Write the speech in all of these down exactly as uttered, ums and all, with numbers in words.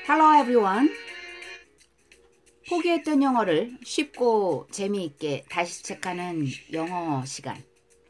Hello everyone. 포기했던 영어를 쉽고 재미있게 다시 체크하는 영어 시간.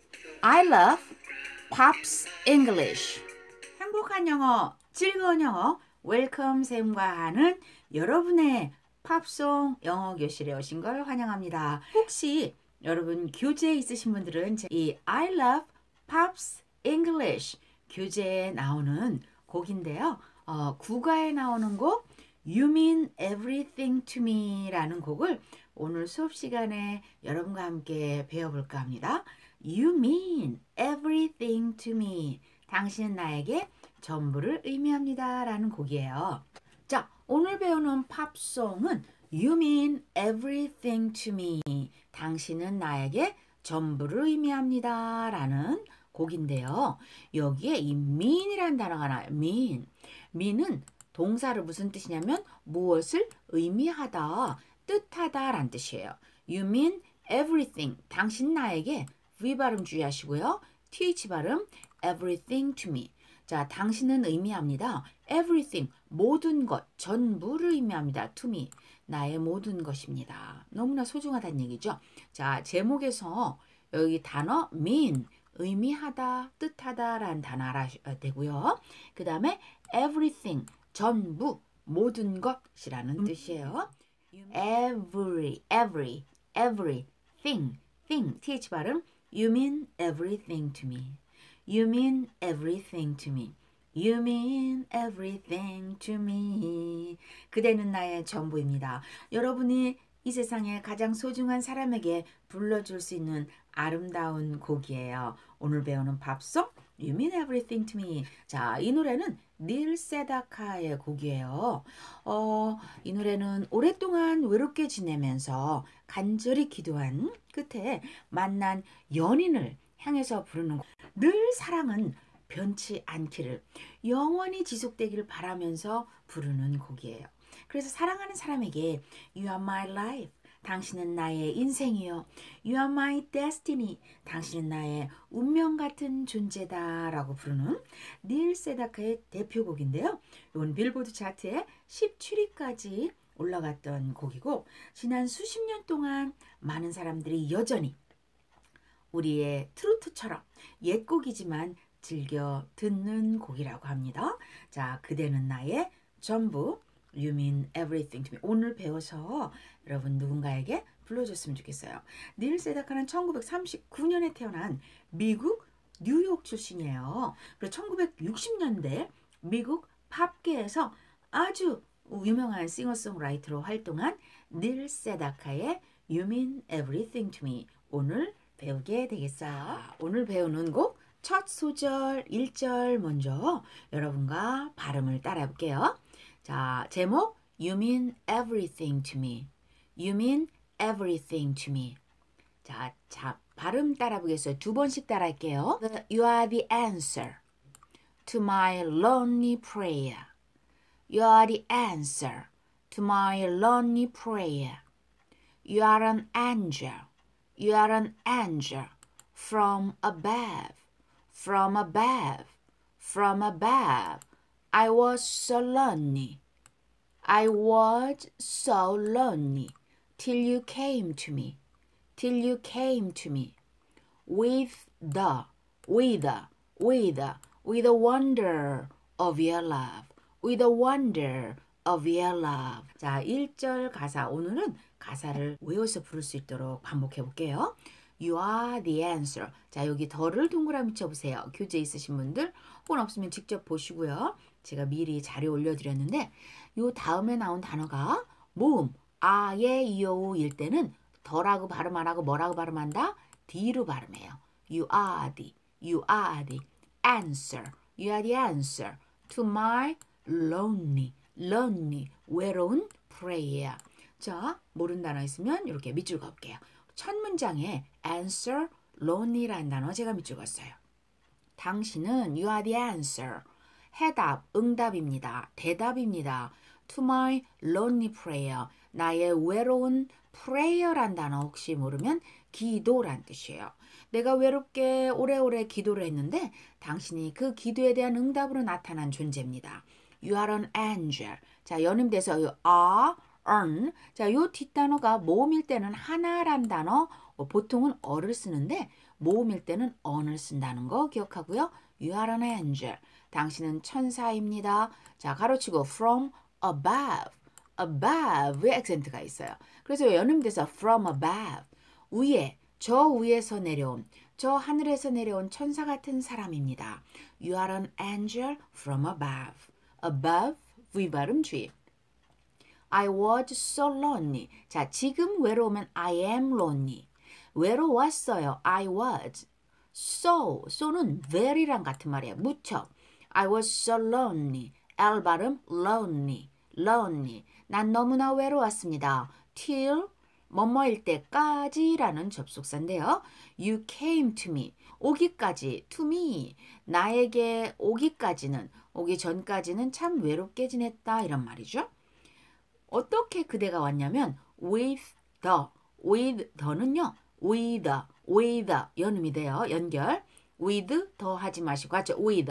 I love Pops English. 행복한 영어, 즐거운 영어, 웰컴 쌤과 하는 여러분의 팝송 영어 교실에 오신 걸 환영합니다. 혹시 여러분 교재 있으신 분들은 이 I love Pops English 교재에 나오는 곡인데요. 어, 국가에 나오는 곡 You Mean Everything to Me 라는 곡을 오늘 수업 시간에 여러분과 함께 배워볼까 합니다. You mean everything to me. 당신은 나에게 전부를 의미합니다 라는 곡이에요. 자, 오늘 배우는 팝송은 You mean everything to me. 당신은 나에게 전부를 의미합니다 라는 곡인데요. 여기에 이 mean이라는 단어가 나와요. mean. mean은 동사를 무슨 뜻이냐면 무엇을 의미하다, 뜻하다 라는 뜻이에요. You mean everything. 당신 나에게 V 발음 주의하시고요. th 발음 everything to me. 자, 당신은 의미합니다. everything. 모든 것, 전부를 의미합니다. to me. 나의 모든 것입니다. 너무나 소중하다는 얘기죠. 자, 제목에서 여기 단어 mean. 의미하다, 뜻하다 라는 단어 알아야 되고요. 그 다음에 everything. 전부, 모든 것이라는 뜻이에요. every, every, everything, thing, th 발음. You mean everything to me. You mean everything to me. You mean everything to me. 그대는 나의 전부입니다. 여러분이 이 세상에 가장 소중한 사람에게 불러줄 수 있는 아름다운 곡이에요. 오늘 배우는 팝송 You Mean Everything to Me. 자, 이 노래는 닐 세다카의 곡이에요. 어, 이 노래는 오랫동안 외롭게 지내면서 간절히 기도한 끝에 만난 연인을 향해서 부르는 곡. 늘 사랑은 변치 않기를, 영원히 지속되기를 바라면서 부르는 곡이에요. 그래서 사랑하는 사람에게 You are my life. 당신은 나의 인생이요. You are my destiny. 당신은 나의 운명 같은 존재다 라고 부르는 닐 세다카의 대표곡인데요. 이건 빌보드 차트에 십칠 위까지 올라갔던 곡이고 지난 수십 년 동안 많은 사람들이 여전히 우리의 트로트처럼 옛 곡이지만 즐겨 듣는 곡이라고 합니다. 자, 그대는 나의 전부 You mean everything to me. 오늘 배워서 여러분 누군가에게 불러줬으면 좋겠어요. 닐 세다카는 천구백삼십구 년에 태어난 미국 뉴욕 출신이에요. 그리고 천구백육십 년대 미국 팝계에서 아주 유명한 싱어송라이터로 활동한 닐 세다카의 You mean everything to me. 오늘 배우게 되겠어요. 오늘 배우는 곡 첫 소절 일 절 먼저 여러분과 발음을 따라 볼게요. 자, 제목 You mean everything to me. You mean everything to me. 자, 자 발음 따라 보겠어요. 두 번씩 따라 할게요. You are the answer to my lonely prayer. You are the answer to my lonely prayer. You are an angel. You are an angel from above. From above. From above. I was so lonely. I was so lonely till you came to me. Till you came to me. With the, with the, with the, with the wonder of your love. With the wonder of your love. 자, 일 절 가사. 오늘은 가사를 외워서 부를 수 있도록 반복해 볼게요. You are the answer. 자, 여기 더를 동그라미 쳐보세요. 교재 있으신 분들 혹은 없으면 직접 보시고요. 제가 미리 자료 올려드렸는데 요 다음에 나온 단어가 모음 아, 예, 요 일 때는 더라고 발음 안 하고 뭐라고 발음한다? D로 발음해요. You are the, you are the answer. You are the answer to my lonely, lonely, 외로운 prayer. 자, 모르는 단어 있으면 이렇게 밑줄 그을게요. 첫 문장에 answer, lonely라는 단어 제가 밑줄 그었어요. 당신은 you are the answer. 해답, 응답입니다. 대답입니다. To my lonely prayer. 나의 외로운 prayer란 단어 혹시 모르면 기도란 뜻이에요. 내가 외롭게 오래오래 기도를 했는데 당신이 그 기도에 대한 응답으로 나타난 존재입니다. You are an angel. 자, 연임돼서 요 are, earn. 자, 요 뒷단어가 모음일 때는 하나란 단어, 어, 보통은 어를 쓰는데 모음일 때는 on을 쓴다는 거 기억하고요. You are an angel. 당신은 천사입니다. 자, 가로치고 from above. above에 액센트가 있어요. 그래서 연음돼서 from above. 위에, 저 위에서 내려온, 저 하늘에서 내려온 천사 같은 사람입니다. You are an angel from above. above, V 발음 주의. I was so lonely. 자, 지금 외로우면 I am lonely. 외로웠어요. I was. So, so는 very랑 같은 말이에요. 무척. I was so lonely. L 발음 lonely. lonely. 난 너무나 외로웠습니다. till 뭐뭐일 때까지라는 접속사인데요. You came to me. 오기까지, to me. 나에게 오기까지는, 오기 전까지는 참 외롭게 지냈다 이런 말이죠. 어떻게 그대가 왔냐면 with the, with the는요. with, with 연음이 돼요. 연결. with 더 하지 마시고 하죠. with.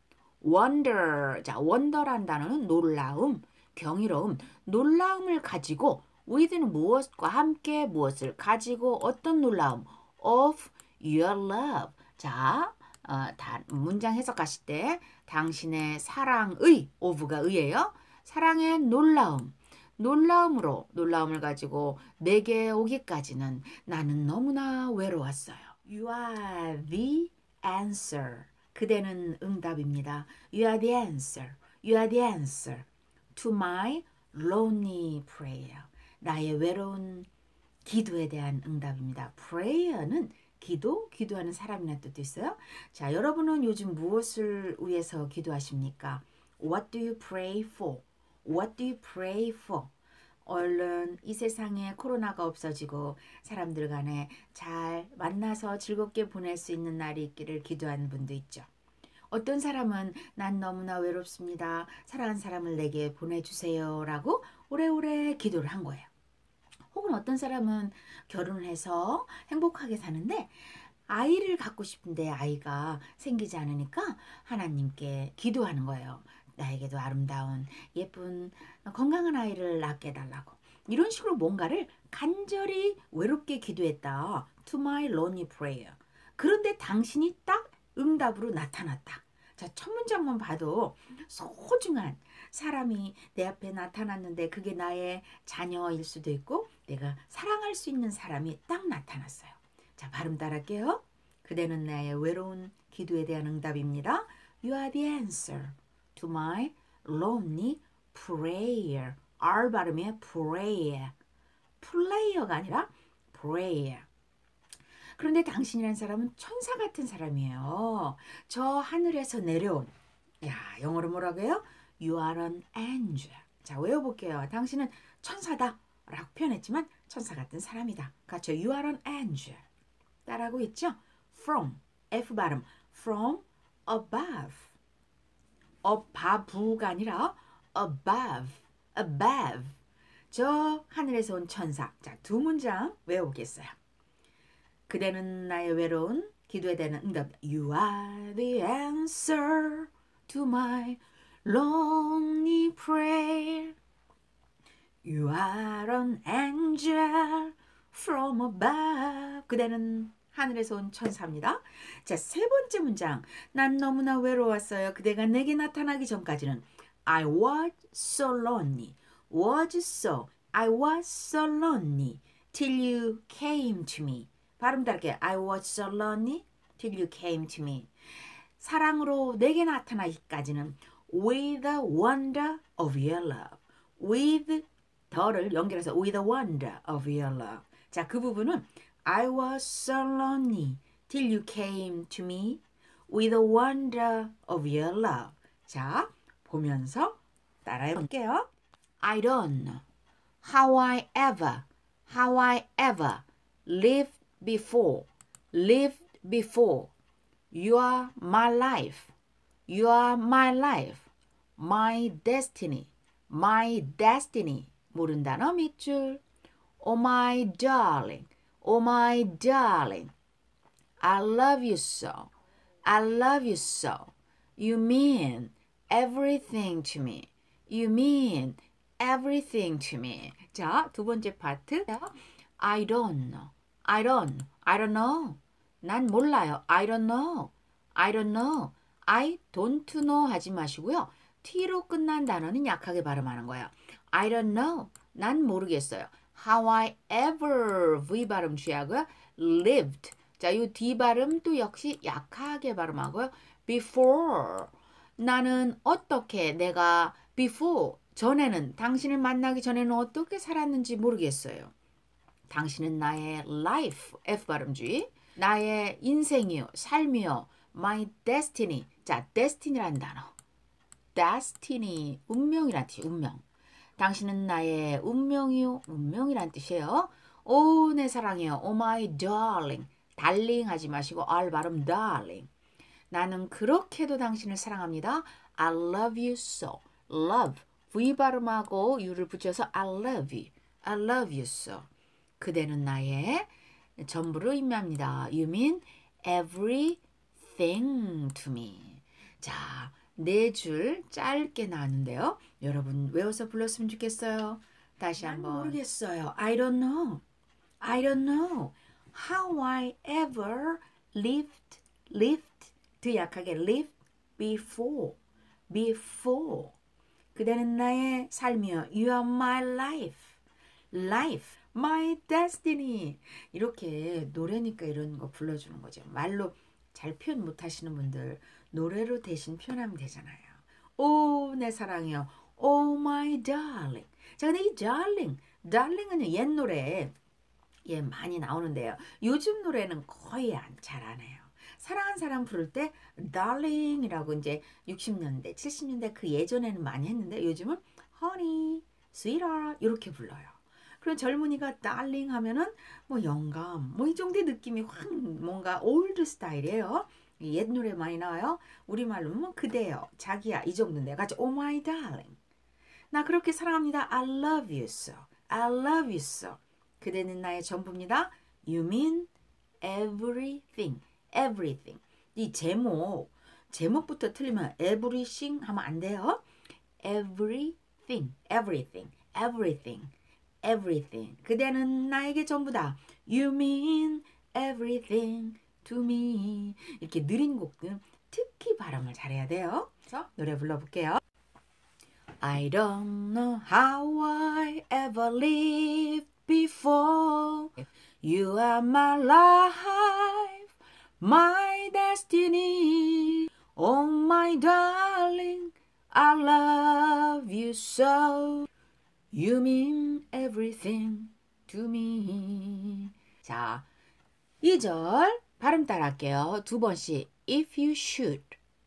wonder. 자, wonder란 단어는 놀라움, 경이로움, 놀라움을 가지고 with는 무엇과 함께 무엇을 가지고 어떤 놀라움? of your love. 자, 어, 다, 문장 해석하실 때 당신의 사랑의, of가 의예요. 사랑의 놀라움. 놀라움으로 놀라움을 가지고 내게 오기까지는 나는 너무나 외로웠어요. You are the answer. 그대는 응답입니다. You are the answer. You are the answer to my lonely prayer. 나의 외로운 기도에 대한 응답입니다. prayer는 기도, 기도하는 사람이라는 뜻도 있어요. 자, 여러분은 요즘 무엇을 위해서 기도하십니까? What do you pray for? What do you pray for? 얼른 이 세상에 코로나가 없어지고 사람들 간에 잘 만나서 즐겁게 보낼 수 있는 날이 있기를 기도하는 분도 있죠. 어떤 사람은 난 너무나 외롭습니다. 사랑하는 사람을 내게 보내주세요 라고 오래오래 기도를 한 거예요. 혹은 어떤 사람은 결혼을 해서 행복하게 사는데 아이를 갖고 싶은데 아이가 생기지 않으니까 하나님께 기도하는 거예요. 나에게도 아름다운 예쁜 건강한 아이를 낳게 해달라고. 이런 식으로 뭔가를 간절히 외롭게 기도했다. To my lonely prayer. 그런데 당신이 딱 응답으로 나타났다. 자, 첫 문장만 봐도 소중한 사람이 내 앞에 나타났는데 그게 나의 자녀일 수도 있고 내가 사랑할 수 있는 사람이 딱 나타났어요. 자, 발음 따라할게요. 그대는 나의 외로운 기도에 대한 응답입니다. You are the answer to my lonely prayer. R 발음의 prayer. player가 아니라 prayer. 그런데 당신이란 사람은 천사 같은 사람이에요. 저 하늘에서 내려온. 야, 영어로 뭐라고 해요? You are an angel. 자, 외워볼게요. 당신은 천사다 라고 표현했지만 천사 같은 사람이다. 그렇죠? You are an angel. 따라하고 있죠? From, F 발음. From above. above 아니라 above. above. 저 하늘에서 온 천사. 자, 두 문장 외워보겠어요. 그대는 나의 외로운 기도에 대한 응답. You are the answer to my lonely prayer. You are an angel from above. 그대는 하늘에서 온 천사입니다. 자, 세 번째 문장. 난 너무나 외로웠어요. 그대가 내게 나타나기 전까지는 I was so lonely. was so. I was so lonely till you came to me. 발음 다르게 I was so lonely till you came to me. 사랑으로 내게 나타나기까지는 with the wonder of your love. with 더를 연결해서 with the wonder of your love. 자, 그 부분은 I was so lonely till you came to me with the wonder of your love. 자, 보면서 따라해 볼게요. I don't know how I ever, how I ever lived before, lived before. You are my life, you are my life, my destiny, my destiny. 모른 단어 밑줄. Oh my darling, oh my darling. I love you so, I love you so. You mean everything to me. You mean everything to me. 자, 두 번째 파트. I don't know. I don't. I don't know. 난 몰라요. I don't know. I don't know. I don't know 하지 마시고요. t로 끝난 단어는 약하게 발음하는 거예요. I don't know. 난 모르겠어요. How I ever V 발음 취하고요. lived. 자, 이 D 발음도 역시 약하게 발음하고요. before. 나는 어떻게 내가 before 전에는 당신을 만나기 전에는 어떻게 살았는지 모르겠어요. 당신은 나의 life F 발음주의. 나의 인생이요, 삶이요. My destiny. 자, destiny라는 단어. destiny, 운명이란 뜻이에요. 운명. 당신은 나의 운명이요. 운명이란 뜻이에요. 오, 내 사랑이요. Oh my darling. darling 하지 마시고 R 발음 darling. 나는 그렇게도 당신을 사랑합니다. I love you so. love. V 발음하고 U를 붙여서 I love you. I love you so. 그대는 나의 전부를 의미합니다. You mean everything to me. 자, 네 줄 짧게 나왔는데요. 여러분 외워서 불렀으면 좋겠어요. 다시 한번. 모르겠어요. I don't know. I don't know how I ever lived, lived, 더 약하게 lived before, before. 그대는 나의 삶이요. You are my life, life, my destiny. 이렇게 노래니까 이런 거 불러주는 거죠. 말로 잘 표현 못하시는 분들 노래로 대신 표현하면 되잖아요. 오, 내 사랑이요. Oh my darling. 자, 근데 이 darling, darling은 옛 노래에 예, 많이 나오는데요. 요즘 노래는 거의 잘 안 해요. 사랑한 사람 부를 때 darling이라고 이제 육십 년대, 칠십 년대 그 예전에는 많이 했는데 요즘은 honey, sweetheart 이렇게 불러요. 그리고 젊은이가 darling 하면은 뭐 영감, 뭐 이 정도의 느낌이 확 뭔가 올드 스타일이에요. 옛 노래 많이 나와요. 우리말로 뭐 그대여, 자기야 이 정도인데 같이 oh my darling. 나 그렇게 사랑합니다. I love you so. I love you so. 그대는 나의 전부입니다. You mean everything. everything. 이 제목, 제목부터 틀리면 everything 하면 안 돼요. everything, everything, everything, everything. 그대는 나에게 전부다. You mean everything to me. 이렇게 느린 곡들 특히 발음을 잘해야 돼요. 그래서 노래 불러볼게요. I don't know how I ever lived before. You are my life, my destiny. Oh my darling, I love you so. You mean everything to me. 자, 이 절 발음 따라 할게요. 두 번씩. If you should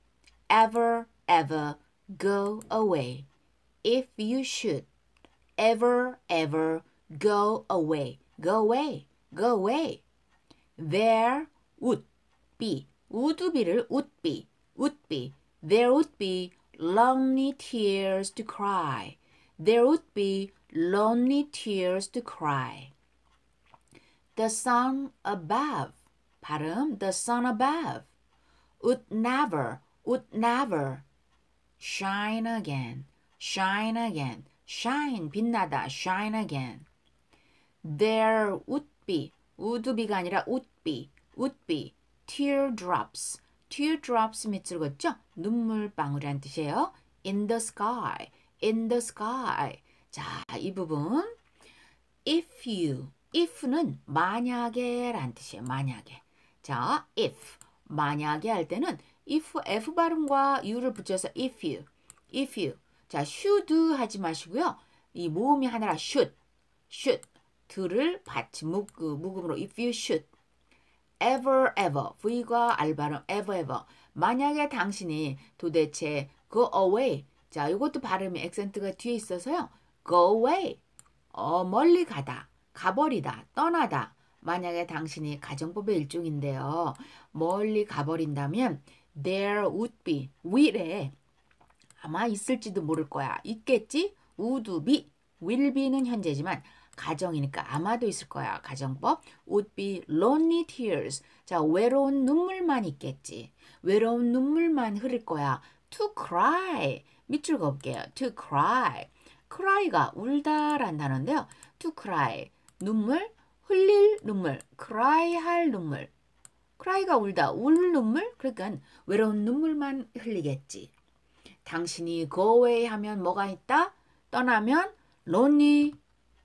ever, ever go away. If you should ever, ever go away. Go away. Go away. There would be. would be를 would be. would be. There would be lonely tears to cry. There would be lonely tears to cry. The sun above. 발음. The sun above. Would never. Would never. Shine again. Shine again. Shine. 빛나다. Shine again. There would be. would be가 아니라 would be. would be. teardrops. teardrops 밑줄 긋죠? 눈물방울이란 뜻이에요. in the sky. in the sky. 자, 이 부분. if you. if는 만약에 란 뜻이에요. 만약에. 자, if. 만약에 할 때는 if, F 발음과 U를 붙여서 if you. if you. 자, should 하지 마시고요. 이 모음이 하나라 should. should. 들을 받침, 묵, 묵음으로 if you should. ever, ever. V과 R 발음 ever, ever. 만약에 당신이 도대체 go away. 자, 이것도 발음이 액센트가 뒤에 있어서요. go away. 어, 멀리 가다. 가버리다. 떠나다. 만약에 당신이 가정법의 일종인데요. 멀리 가버린다면 there would be. will에 아마 있을지도 모를 거야. 있겠지? would be. will be는 현재지만 가정이니까 아마도 있을 거야. 가정법. would be lonely tears. 자, 외로운 눈물만 있겠지. 외로운 눈물만 흐를 거야. to cry. 밑줄 그을게요. to cry. cry가 울다란 단어인데요. to cry. 눈물, 흘릴 눈물, cry 할 눈물. cry가 울다, 울 눈물? 그러니까 외로운 눈물만 흘리겠지. 당신이 go away 하면 뭐가 있다? 떠나면 lonely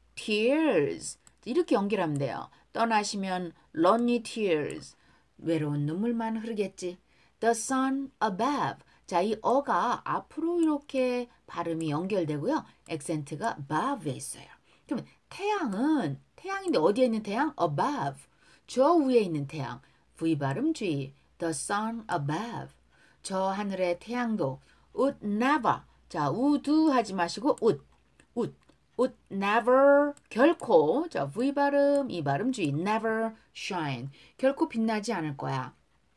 tears. 이렇게 연결하면 돼요. 떠나시면 lonely tears. 외로운 눈물만 흐르겠지. The sun above. 자, 이 어가 앞으로 이렇게 발음이 연결되고요. 액센트가 above에 있어요. 그러면 태양은 태양인데 어디에 있는 태양? above. 저 위에 있는 태양. V 발음 주의. The sun above. 저 하늘의 태양도 would never. 자, would 하지 마시고 would. would. would never. 결코. 자, V 발음, 이 발음 주의. never shine. 결코 빛나지 않을 거야.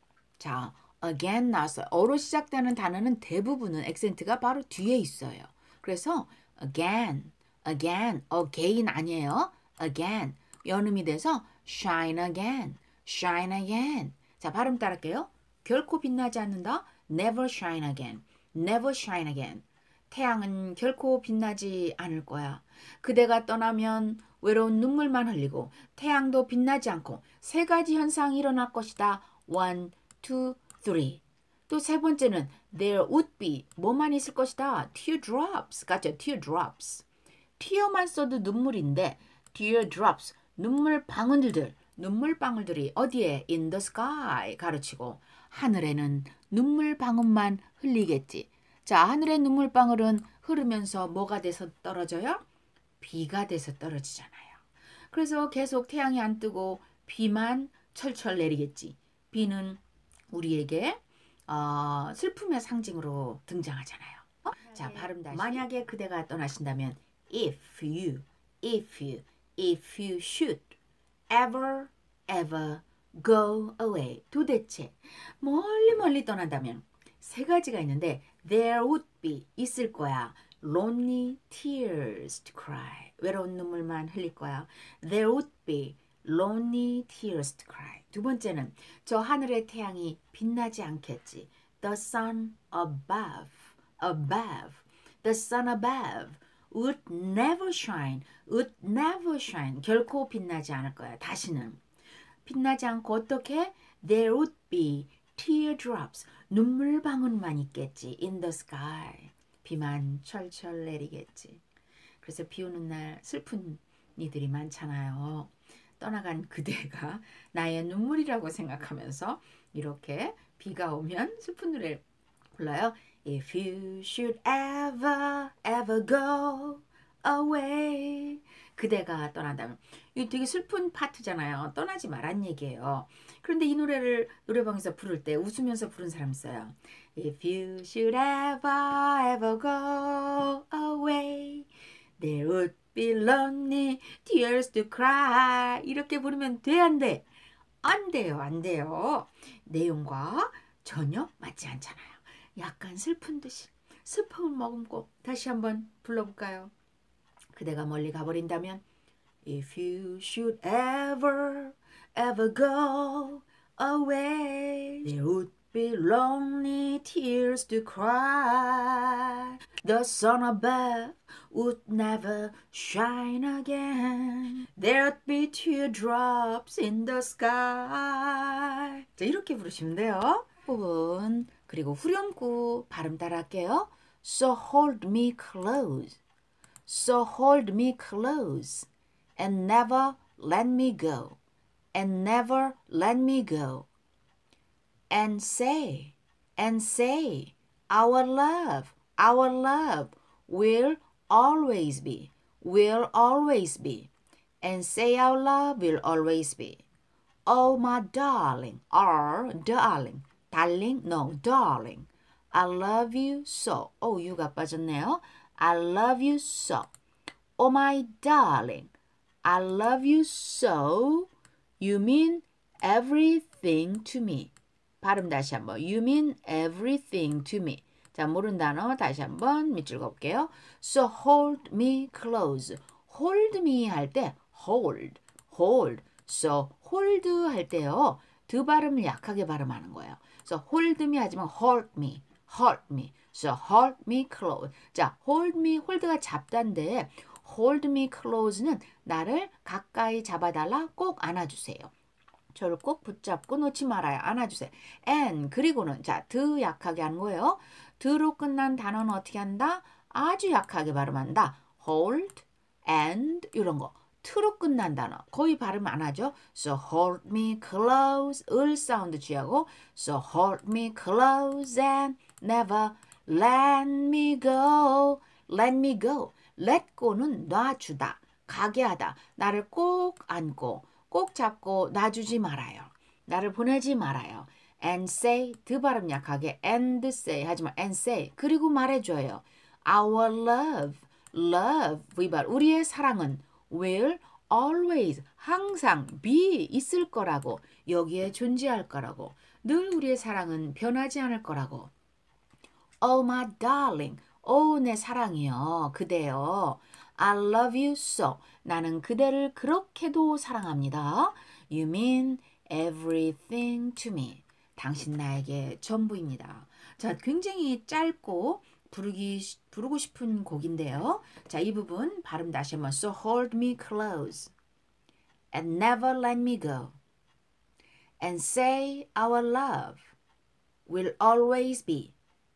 자, again 나왔어요. 어로 시작되는 단어는 대부분은 액센트가 바로 뒤에 있어요. 그래서 again, again, again 아니에요. again. 연음이 돼서 shine again, shine again. 자, 발음 따를게요. 결코 빛나지 않는다. never shine again, never shine again. 태양은 결코 빛나지 않을 거야. 그대가 떠나면 외로운 눈물만 흘리고 태양도 빛나지 않고 세 가지 현상이 일어날 것이다. one, two, three. 또 세 번째는 there would be. 뭐만 있을 것이다. teardrops. 같죠? teardrops. tear만 써도 눈물인데 teardrops. 눈물 방울들. 눈물 방울들이 어디에? in the sky. 가르치고 하늘에는 눈물 방울만 흘리겠지. 자, 하늘의 눈물 방울은 흐르면서 뭐가 돼서 떨어져요? 비가 돼서 떨어지잖아요. 그래서 계속 태양이 안 뜨고 비만 철철 내리겠지. 비는 우리에게 어, 슬픔의 상징으로 등장하잖아요. 어? 자, 발음 다시. 만약에 그대가 떠나신다면 if you, if you, if you should ever, ever go away. 도대체 멀리 멀리 떠난다면 세 가지가 있는데 there would be 있을 거야. lonely tears to cry. 외로운 눈물만 흘릴 거야. there would be lonely tears to cry. 두 번째는 저 하늘의 태양이 빛나지 않겠지. The sun above, above, the sun above would never shine, would never shine. 결코 빛나지 않을 거야. 다시는 빛나지 않고 어떻게? There would be teardrops. 눈물 방울만 있겠지. In the sky. 비만 철철 내리겠지. 그래서 비 오는 날 슬픈 이들이 많잖아요. 떠나간 그대가 나의 눈물이라고 생각하면서 이렇게 비가 오면 슬픈 노래를 불러요. If you should ever, ever go away. 그대가 떠난다면. 이거 되게 슬픈 파트잖아요. 떠나지 말란 얘기예요. 그런데 이 노래를 노래방에서 부를 때 웃으면서 부른 사람 있어요. If you should ever, ever go away, there would be lonely tears to cry. 이렇게 부르면 돼, 안 돼? 안 돼요, 안 돼요. 내용과 전혀 맞지 않잖아요. 약간 슬픈 듯이 슬픔을 머금고 다시 한번 불러볼까요? 그대가 멀리 가버린다면 If you should ever, ever go away, there would be lonely tears to cry. The sun above would never shine again. There'd be teardrops in the sky. 자, 이렇게 부르시면 돼요. 부분 그리고 후렴구 발음 따라할게요. So hold me close. So hold me close and never let me go. And never let me go. And say, and say, our love, our love will always be, will always be. And say our love will always be. Oh, my darling, or darling, darling, no, darling. I love you so. Oh, you가 빠졌네요. I love you so. Oh, my darling, I love you so. You mean everything to me. 발음 다시 한번. You mean everything to me. 자, 모르는 단어 다시 한번 밑줄 그을게요. So hold me close. hold me 할 때 hold, hold. So hold 할 때요. 드 발음을 약하게 발음하는 거예요. So hold me 하지만 hold me, hold me. So hold me close. 자, hold me, hold가 잡다인데 hold me close는 나를 가까이 잡아달라, 꼭 안아주세요. 저를 꼭 붙잡고 놓지 말아요. 안아주세요. and 그리고는 자, 드 약하게 하는 거예요. 드로 끝난 단어는 어떻게 한다? 아주 약하게 발음한다. hold, and 이런 거. 트로 끝난 단어 거의 발음 안 하죠. So hold me close 을 사운드 취하고 So hold me close and never let me go. Let me go. Let go는 놔주다, 가게 하다. 나를 꼭 안고 꼭 잡고 놔주지 말아요. 나를 보내지 말아요. And say 드 발음 약하게 and say 하지만 and say 그리고 말해줘요. Our love, love 위발 우리의 사랑은 will always 항상 be 있을 거라고 여기에 존재할 거라고 늘 우리의 사랑은 변하지 않을 거라고. Oh my darling, oh 내 사랑이요 그대요. I love you so. 나는 그대를 그렇게도 사랑합니다. You mean everything to me. 당신 나에게 전부입니다. 자, 굉장히 짧고 부르기, 부르고 싶은 곡인데요. 자, 이 부분 발음 다시 한번. So hold me close and never let me go and say our love will always be.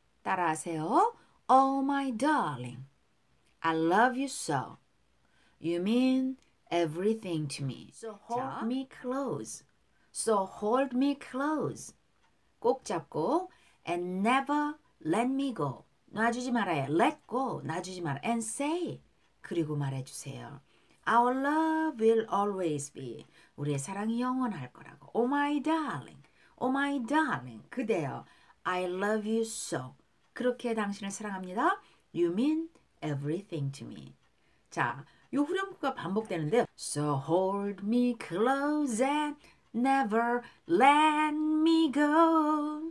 따라하세요. Oh my darling, I love you so. You mean everything to me. So hold 자. me close. So hold me close. 꼭 잡고 and never let me go. 놔주지 말아요. Let go. 놔주지 말아요. And say. 그리고 말해주세요. Our love will always be. 우리의 사랑이 영원할 거라고. Oh my darling. Oh my darling. 그대여. I love you so. 그렇게 당신을 사랑합니다. You mean everything to me. 자, 이 후렴구가 반복되는데요. So hold me close and never let me go.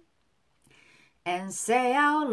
And say our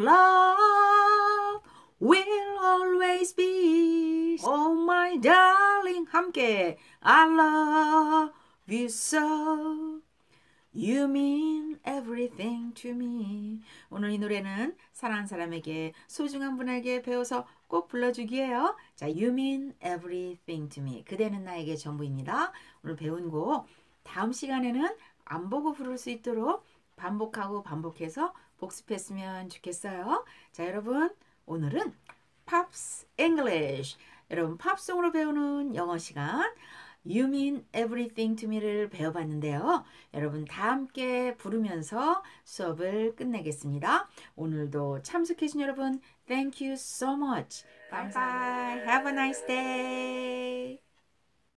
love will always be. Oh my darling 함께 I love you so. You mean everything to me. 오늘 이 노래는 사랑하는 사람에게 소중한 분에게 배워서 꼭 불러주기예요. 자, You mean everything to me. 그대는 나에게 전부입니다. 오늘 배운 곡 다음 시간에는 안 보고 부를 수 있도록 반복하고 반복해서 복습했으면 좋겠어요. 자, 여러분 오늘은 Pops English. 여러분 팝송으로 배우는 영어 시간 You mean everything to me를 배워봤는데요. 여러분 다 함께 부르면서 수업을 끝내겠습니다. 오늘도 참석해주신 여러분 Thank you so much. Bye bye. Have a nice day.